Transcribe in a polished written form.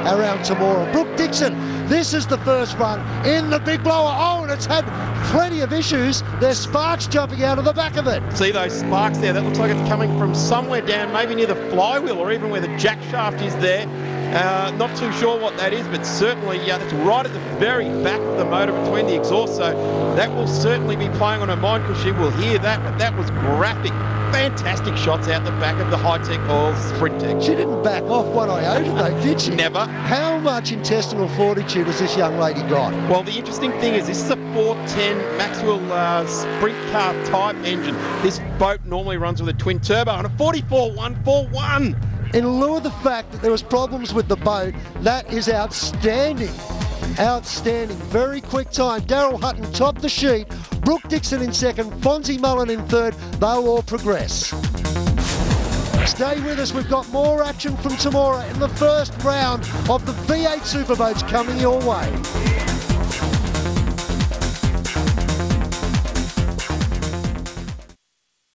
around Temora. Brooke Dixon, this is the first run in the big blower. Oh, and it's had plenty of issues. There's sparks jumping out of the back of it. See those sparks there? That looks like it's coming from somewhere down, maybe near the flywheel or even where the jack shaft is there. Not too sure what that is, but certainly it's right at the very back of the motor between the exhaust, so that will certainly be playing on her mind because she will hear that. But that was graphic. Fantastic shots out the back of the Hi-Tech Oil Sprint Tech. She didn't back off one iota though, did she? Never. How much intestinal fortitude has this young lady got? Well, the interesting thing is this is a 410 Maxwell sprint car type engine. This boat normally runs with a twin turbo and a 44-141. In lieu of the fact that there was problems with the boat, that is outstanding. Outstanding. Very quick time. Daryl Hutton topped the sheet. Brooke Dixon in second. Fonzie Mullen in third. They'll all progress. Stay with us. We've got more action from Temora in the first round of the V8 Superboats coming your way.